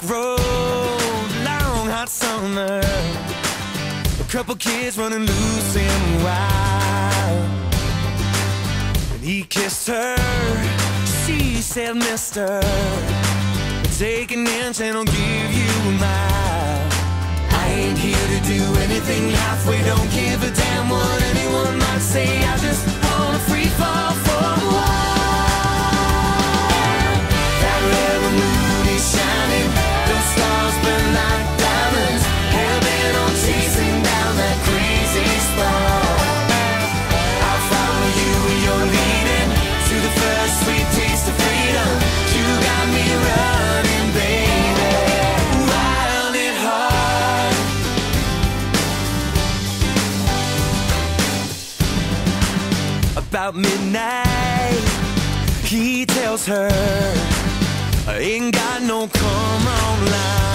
road, long hot summer, a couple kids running loose and wild. When he kissed her, she said, mister, take an inch and I'll give you a mile. I ain't here to do anything halfway, don't give a damn what anyone might say. I just wanna free fall for a while. That red moon is shining, those stars burn like diamonds, hell-bent on chasing down that crazy spark. I'll follow you where you're leading, to the first sweet taste of freedom. You got me running, baby, wild at heart. About midnight, he tells her, I ain't got no come on line.